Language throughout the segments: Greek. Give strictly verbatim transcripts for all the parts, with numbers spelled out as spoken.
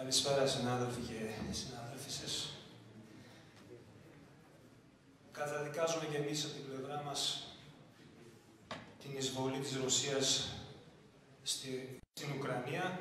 Καλησπέρα συνάδελφοι και συνάδελφισσες. Καταδικάζουμε και εμείς από την πλευρά μας την εισβολή της Ρωσίας στη, στην Ουκρανία.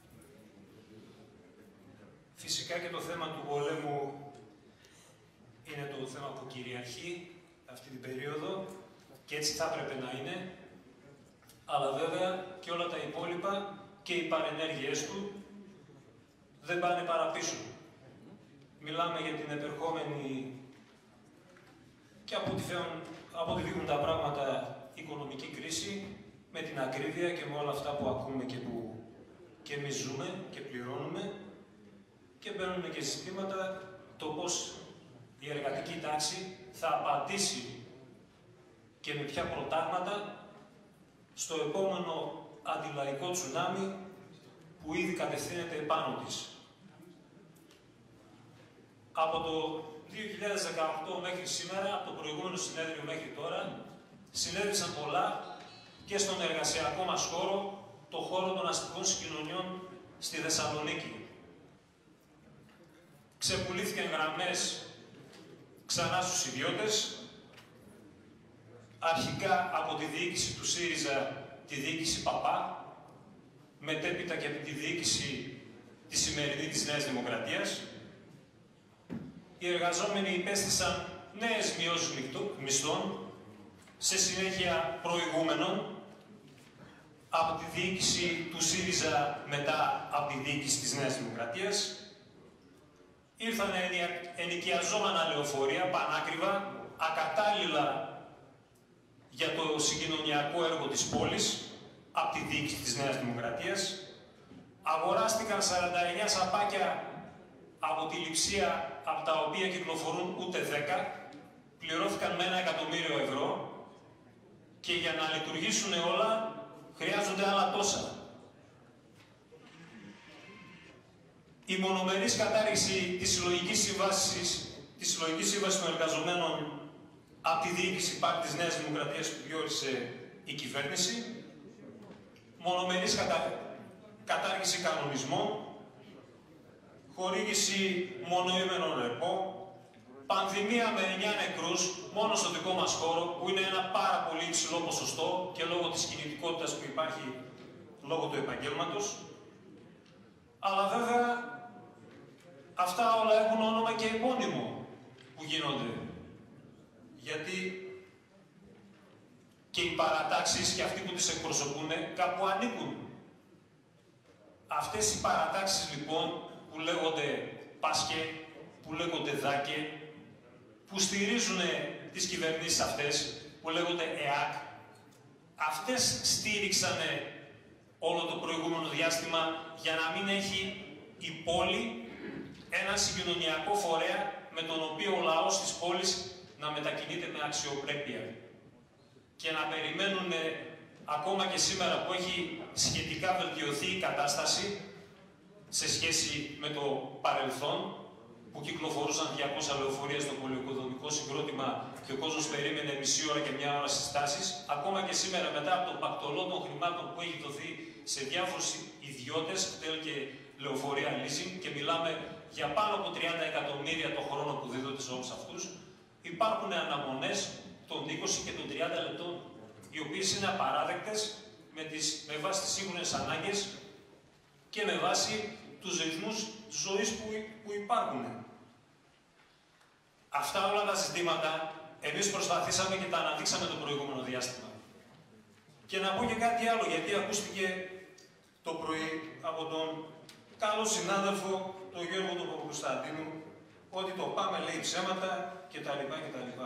Φυσικά και το θέμα του πολέμου είναι το θέμα που κυριαρχεί αυτή την περίοδο και έτσι θα έπρεπε να είναι, αλλά βέβαια και όλα τα υπόλοιπα και οι παρενέργειές του δεν πάνε παραπίσω. Μιλάμε για την επερχόμενη και από ό,τι, από ό,τι δείχνουν τα πράγματα οικονομική κρίση, με την ακρίβεια και με όλα αυτά που ακούμε και που και εμείς ζούμε και πληρώνουμε, και μπαίνουμε και ζητήματα το πώς η εργατική τάξη θα απαντήσει και με ποια προτάγματα στο επόμενο αντιλαϊκό τσουνάμι που ήδη κατευθύνεται επάνω της. Από το δύο χιλιάδες δεκαοκτώ μέχρι σήμερα, από το προηγούμενο συνέδριο μέχρι τώρα, συνέβησαν πολλά και στον εργασιακό μας χώρο, το χώρο των αστικών συγκοινωνιών στη Θεσσαλονίκη. Ξεπουλήθηκαν γραμμές ξανά στους ιδιώτες, αρχικά από τη διοίκηση του ΣΥΡΙΖΑ, τη διοίκηση Παπά, μετέπειτα και από τη διοίκηση τη σημερινή της Νέας Δημοκρατίας. Οι εργαζόμενοι υπέστησαν νέες μειώσεις μισθών, σε συνέχεια προηγούμενων, από τη διοίκηση του ΣΥΡΙΖΑ μετά από τη διοίκηση της Νέας Δημοκρατίας. Ήρθαν ενοικιαζόμενα λεωφορεία, πανάκριβα, ακατάλληλα για το συγκοινωνιακό έργο της πόλης, από τη διοίκηση της Νέας Δημοκρατίας. Αγοράστηκαν σαράντα εννέα σαπάκια από τη Λειψία, από τα οποία κυκλοφορούν ούτε δέκα, πληρώθηκαν με ένα εκατομμύριο ευρώ και για να λειτουργήσουν όλα χρειάζονται άλλα τόσα. Η μονομερής κατάργηση της συλλογικής σύμβασης, της συλλογικής σύμβασης των εργαζομένων από τη διοίκηση πάλι της Νέας Δημοκρατίας που διόρισε η κυβέρνηση, μονομερής κατα... κατάργηση κανονισμών, χορήγηση μονοήμερων ρεπό, πανδημία με εννιά νεκρούς μόνο στο δικό μας χώρο, που είναι ένα πάρα πολύ υψηλό ποσοστό και λόγω της κινητικότητας που υπάρχει λόγω του επαγγέλματος. Αλλά βέβαια αυτά όλα έχουν όνομα και επώνυμο που γίνονται. Γιατί και οι παρατάξεις και αυτοί που τις εκπροσωπούν κάπου ανήκουν. Αυτές οι παρατάξεις λοιπόν που λέγονται Πάσκε, που λέγονται Δάκε, που στηρίζουν τις κυβερνήσεις αυτές, που λέγονται ΕΑΚ, αυτές στήριξαν όλο το προηγούμενο διάστημα για να μην έχει η πόλη ένα συγκοινωνιακό φορέα με τον οποίο ο λαός της πόλης να μετακινείται με αξιοπρέπεια και να περιμένουν ακόμα και σήμερα που έχει σχετικά βελτιωθεί η κατάσταση σε σχέση με το παρελθόν, που κυκλοφορούσαν διακόσια λεωφορεία στο πολυοικοδομικό συγκρότημα και ο κόσμος περίμενε μισή ώρα και μια ώρα στις τάσεις. Ακόμα και σήμερα, μετά από τον πακτολό των χρημάτων που έχει δοθεί σε διάφορους ιδιώτες, τέλει και λεωφορεία leasing, και μιλάμε για πάνω από τριάντα εκατομμύρια το χρόνο που δίδονται σε όλους αυτούς, υπάρχουν αναμονές των είκοσι και των τριάντα λεπτών, οι οποίες είναι απαράδεκτες με, τις, με βάση τις σύγχρονες ανάγκες και με βάση τους ρυθμούς της ζωής που, που υπάρχουν. Αυτά όλα τα ζητήματα εμείς προσπαθήσαμε και τα αναδείξαμε το προηγούμενο διάστημα. Και να πω και κάτι άλλο, γιατί ακούστηκε το πρωί από τον καλό συνάδελφο, τον Γιώργο τον Παπακοσταντίνου, ότι το ΠΑΜΕ λέει ψέματα κτλ. κτλ.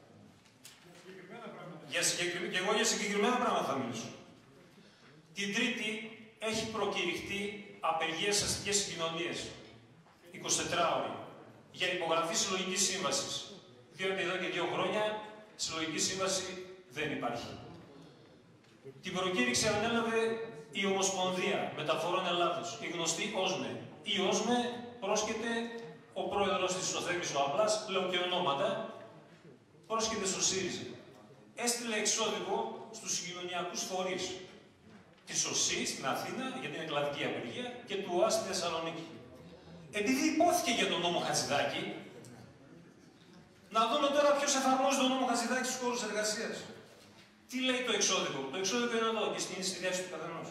Για συγκεκρι... Και εγώ για συγκεκριμένα πράγματα θα μιλήσω. Την Τρίτη έχει προκηρυχτεί απεργία στις αστικές συγκοινωνίες, εικοσιτετράωρη, για υπογραφή συλλογικής σύμβασης. Διότι εδώ και δύο χρόνια συλλογική σύμβαση δεν υπάρχει. Την προκήρυξη ανέλαβε η Ομοσπονδία Μεταφορών Ελλάδος, η γνωστή ΟΣΜΕ. Η ΟΣΜΕ πρόσκειται ο πρόεδρος της ο Θέμης ο Απλάς, λέω και ονόματα, πρόσκειται στο ΣΥΡΙΖΑ. Έστειλε εξώδικο στους συγκοινωνιακούς φορείς της ΟΣΥ στην Αθήνα για την εκλατική απεργία και του ΟΑ στη Θεσσαλονίκη. επειδή υπόθηκε για τον νόμο Χατζηδάκη, να δούμε τώρα ποιος εφαρμόζει τον νόμο Χατζηδάκη στους χώρους εργασίας. Τι λέει το εξώδικο? Το εξώδικο είναι εδώ και στην στη διάθεση του καθενός.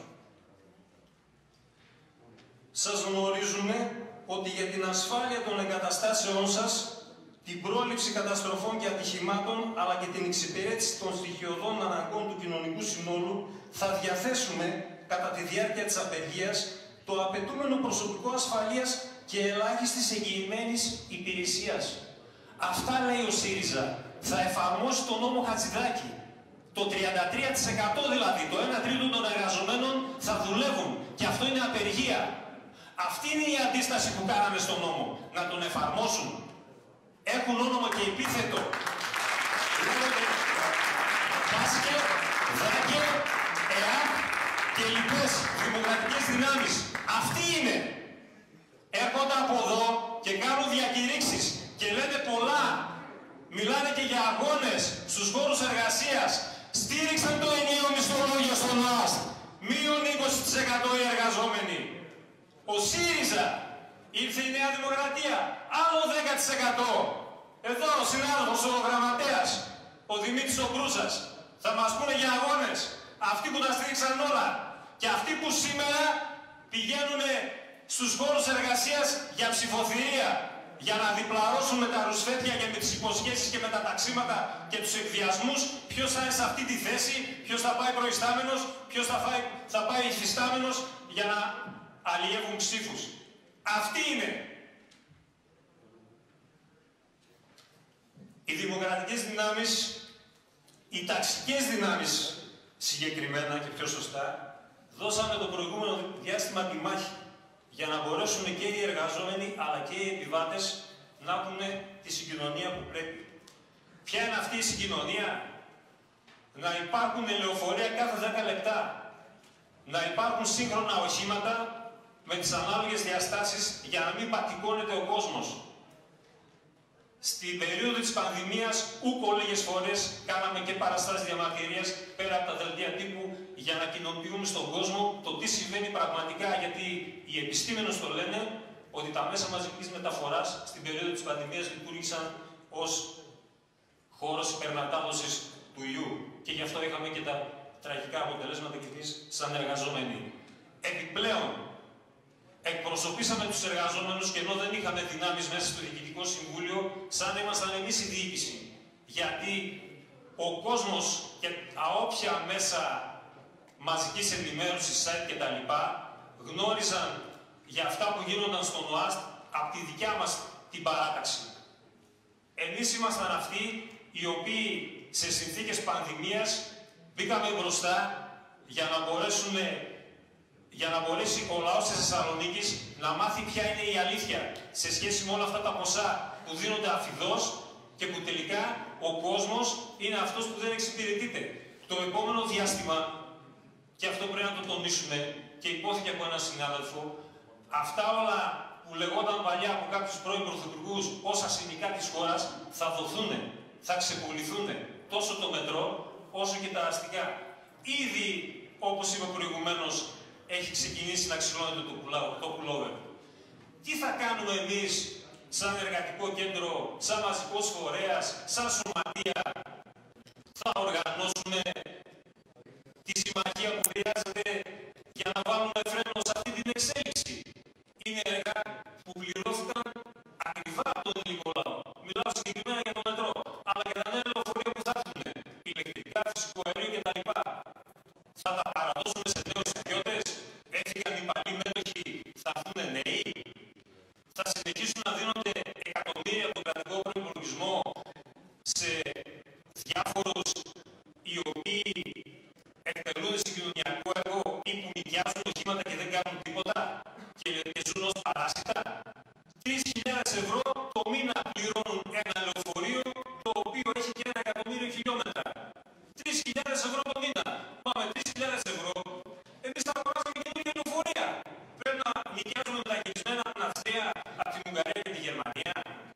Σας γνωρίζουμε ότι για την ασφάλεια των εγκαταστάσεών σας, την πρόληψη καταστροφών και ατυχημάτων, αλλά και την εξυπηρέτηση των στοιχειωδών αναγκών του κοινωνικού συνόλου, θα διαθέσουμε κατά τη διάρκεια της απεργίας το απαιτούμενο προσωπικό ασφαλείας και ελάχιστης εγγυημένης υπηρεσίας. Αυτά λέει ο ΣΥΡΙΖΑ. Θα εφαρμόσει τον νόμο Χατζηδάκη. Το τριάντα τρία τοις εκατό δηλαδή, το ένα τρίτο των εργαζομένων θα δουλεύουν. Και αυτό είναι απεργία. Αυτή είναι η αντίσταση που κάναμε στον νόμο. Να τον εφαρμόσουν. Έχουν όνομα και επίθετο. Λέγονται Πάσκε, Δάκε, ΕΑΚ και λοιπές δημοκρατικές δυνάμεις. Αυτοί είναι. Έρχονται από εδώ και κάνουν διακηρύξεις και λένε πολλά. Μιλάνε και για αγώνες στους χώρους εργασίας. Στήριξαν το ενιαίο μισθολόγιο στον ΟΑΣΤ. Μείον είκοσι τοις εκατό οι εργαζόμενοι. Ο ΣΥΡΙΖΑ, ήρθε η Νέα Δημοκρατία, άλλο δέκα τοις εκατό. Εδώ ο συνάδελφος, ο γραμματέας, ο Δημήτρης ο Μπρούσας, θα μας πούνε για αγώνες. Αυτοί που τα στήριξαν όλα. Και αυτοί που σήμερα πηγαίνουν στους χώρους εργασίας για ψηφοθυρία. Για να διπλαρώσουν με τα ρουσφέτια και με τις υποσχέσεις και με τα ταξίματα και τους εκβιασμούς ποιος θα είναι σε αυτή τη θέση, ποιος θα πάει προϊστάμενος, ποιος θα, φάει, θα πάει υφιστάμενος για να αλλιεύουν ψήφους. Αυτοί είναι. Οι δημοκρατικές δυνάμεις, οι ταξικές δυνάμεις συγκεκριμένα και πιο σωστά, δώσαμε το προηγούμενο διάστημα τη μάχη για να μπορέσουν και οι εργαζόμενοι αλλά και οι επιβάτες να έχουν τη συγκοινωνία που πρέπει. Ποια είναι αυτή η συγκοινωνία? Να υπάρχουν λεωφορεία κάθε δέκα λεπτά. Να υπάρχουν σύγχρονα οχήματα με τις ανάλογες διαστάσεις για να μην πατικώνεται ο κόσμος. Στην περίοδο της πανδημίας, ούκο λίγες φορές κάναμε και παραστάσεις διαμαρτυρίας πέρα από τα δελτία τύπου για να κοινοποιούμε στον κόσμο το τι συμβαίνει πραγματικά, γιατί οι επιστήμονες το λένε ότι τα μέσα μαζικής μεταφοράς στην περίοδο της πανδημίας λειτουργήσαν ως χώρος υπερμετάδοσης του ιού. Και γι' αυτό είχαμε και τα τραγικά αποτελέσματα και εμείς σαν εργαζόμενοι. Επιπλέον, εκπροσωπήσαμε τους εργαζόμενους και ενώ δεν είχαμε δυνάμεις μέσα στο Διοικητικό Συμβούλιο, σαν να ήμασταν εμείς η διοίκηση. Γιατί ο κόσμος και τα όποια μέσα μαζικής ενημέρωσης, site κτλ. Γνώριζαν για αυτά που γίνονταν στον ΟΑΣΤ από τη δικιά μας την παράταξη. Εμείς ήμασταν αυτοί οι οποίοι σε συνθήκες πανδημίας μπήκαμε μπροστά για να μπορέσουν για να μπορέσει ο λαός της Θεσσαλονίκης να μάθει ποια είναι η αλήθεια σε σχέση με όλα αυτά τα ποσά που δίνονται αφιδώς και που τελικά ο κόσμος είναι αυτός που δεν εξυπηρετείται. Το επόμενο διάστημα, και αυτό πρέπει να το τονίσουμε και υπόθηκε από έναν συνάδελφο, αυτά όλα που λεγόταν παλιά από κάποιους πρώην πρωθυπουργούς ως ασημικά της χώρας θα δοθούν, θα ξεπουληθούν τόσο το μετρό όσο και τα αστικά. Ήδη, όπως είπα προηγουμένως, έχει ξεκινήσει να ξυλώνεται το πουλόβερ. Τι θα κάνουμε εμείς σαν εργατικό κέντρο, σαν μαζικός φορέας, σαν σωματεία? Θα οργανώσουμε τη συμμαχία που χρειάζεται για να βάλουμε φρένο σε αυτή την εξέλιξη? Είναι έργα που πληρώθηκαν ακριβά από τον ελληνικό λαό. Μιλάω συγκεκριμένα για το μετρό, αλλά και τα νέα λεωφορεία που θα έρθουν, ηλεκτρικά, φυσικού αερίου κτλ. Θα τα παραδώσουμε σε νέους ιδιώτες? Έφυγαν οι παλιοί μέτοχοι, θα έρθουν νέοι? Θα συνεχίσουν να δίνονται εκατομμύρια από τον κρατικό προϋπολογισμό σε διάφορους οι οποίοι εκτελούνται σε κοινωνιακό έργο ή που νοικιάζουν οχήματα και δεν κάνουν τίποτα και, και ζουν ως παράσιτα? Τρεις χιλιάδες ευρώ το μήνα πληρώνουν ένα λεωφορείο το οποίο έχει και ένα εκατομμύριο χιλιόμετρα. Τρεις χιλιάδες ευρώ το μήνα. Μα με τρεις χιλιάδες ευρώ εμείς θα αγοράσουμε και μια λεωφορεία. Πρέπει να νοικιάζουμε μεταχειρισμένα από την Αυστρία, από την Ουγγαρία και τη Γερμανία.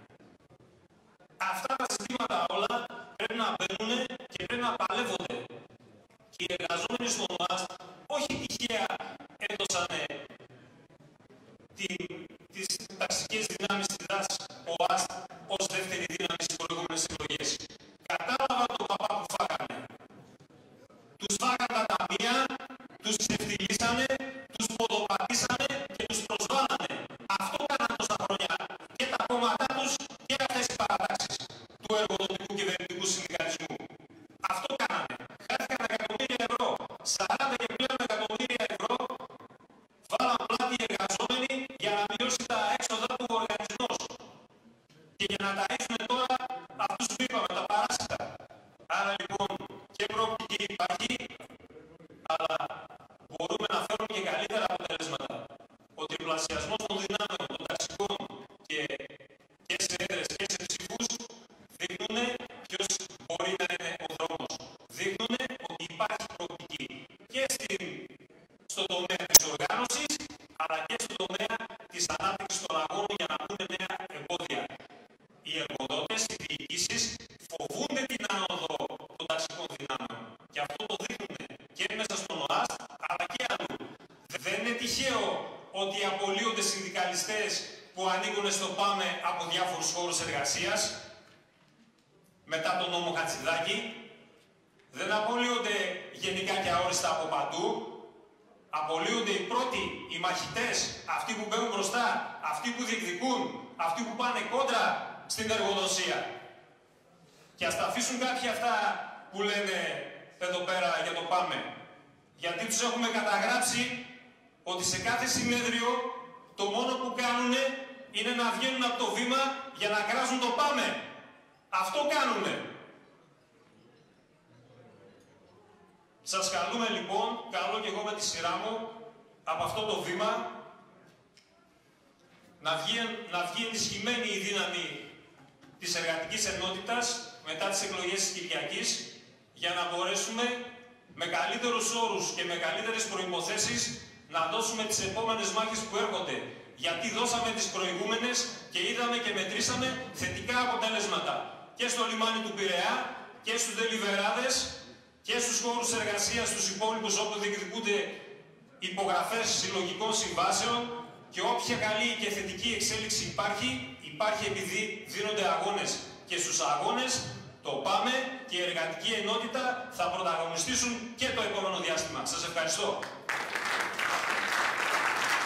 Αυτά τα συστήματα όλα πρέπει να μπαίνουν και πρέπει να παλεύονται. Και οι εργαζόμενοι στον ΟΑΣΤ όχι τυχαία έδωσαν την, τις, ταξικές δυνάμεις της ΔΑΣ, ο ΑΣΤ, ως δεύτερη δύναμη στις προηγούμενες εκλογές. Κατάλαβα τον παπά που φάγανε. Τους φάγανε τα ταμεία, τους ξεφτυλίσανε, τους ποδοπατήσανε και τους προσβάλανε. Αυτό κάνανε τόσα χρόνια και τα κόμματά τους και αυτές οι παρατάξεις του εργοδοτικού κυβερνητικού συνδικαλισμού. Αυτό κάνανε. Χάθηκαν εκατομμύρια ευρώ, σαράντα και πλέον εκατομμύρια ευρώ, βάλαν πλάτη οι εργαζόμενοι για να μειώσει τα έξοδα του ο οργανισμός και για να ταΐσουν τώρα αυτούς που είπαμε, τα παράσιτα. Άρα λοιπόν και προοπτική υπάρχει, αλλά μπορούμε να φέρουμε και καλύτερα αποτελέσματα. Ο τριπλασιασμός των δυνάμεων, των ταξικών και, και σε έδρες και σε ψηφούς δείχνουν ποιος μπορεί να είναι ο δρόμος. Δείχνουν ότι υπάρχει προοπτική και στην, στον τομέα της οργάνωσης, αλλά και στον τομέα της ανάπτυξης των αγώνων για να μπουν νέα εμπόδια. Οι εργοδότες, οι διοικήσεις φοβούνται την άνοδο των ταξικών δυνάμεων. Και αυτό το δείχνουν και μέσα στον ΟΑΣΤ, αλλά και αλλού. Δεν είναι τυχαίο ότι απολύονται συνδικαλιστές που ανήκουν στο ΠΑΜΕ από διάφορους χώρους εργασίας, μετά τον νόμο Χατζηδάκη. Δεν απολύονται γενικά και αόριστα από παντού. Απολύονται οι πρώτοι, οι μαχητές, αυτοί που μπαίνουν μπροστά, αυτοί που διεκδικούν, αυτοί που πάνε κόντρα στην εργοδοσία. Και ας τα αφήσουν κάποιοι αυτά που λένε εδώ πέρα για το ΠΑΜΕ. Γιατί τους έχουμε καταγράψει ότι σε κάθε συνέδριο το μόνο που κάνουν είναι να βγαίνουν από το βήμα για να κράζουν το ΠΑΜΕ. Αυτό κάνουνε. Σας καλούμε λοιπόν, καλώ και εγώ με τη σειρά μου, από αυτό το βήμα να βγει, να βγει ενισχυμένη η δύναμη της εργατικής ενότητας μετά τις εκλογές της Κυριακής, για να μπορέσουμε με καλύτερους όρους και με καλύτερες προϋποθέσεις να δώσουμε τις επόμενες μάχες που έρχονται. Γιατί δώσαμε τις προηγούμενες και είδαμε και μετρήσαμε θετικά αποτελέσματα και στο λιμάνι του Πειραιά και στους δελιβεράδες και στους χώρους εργασίας στους υπόλοιπους όπου διεκδικούνται υπογραφές συλλογικών συμβάσεων, και όποια καλή και θετική εξέλιξη υπάρχει, υπάρχει επειδή δίνονται αγώνες. Και στους αγώνες το ΠΑΜΕ και η εργατική ενότητα θα πρωταγωνιστήσουν και το επόμενο διάστημα. Σας ευχαριστώ.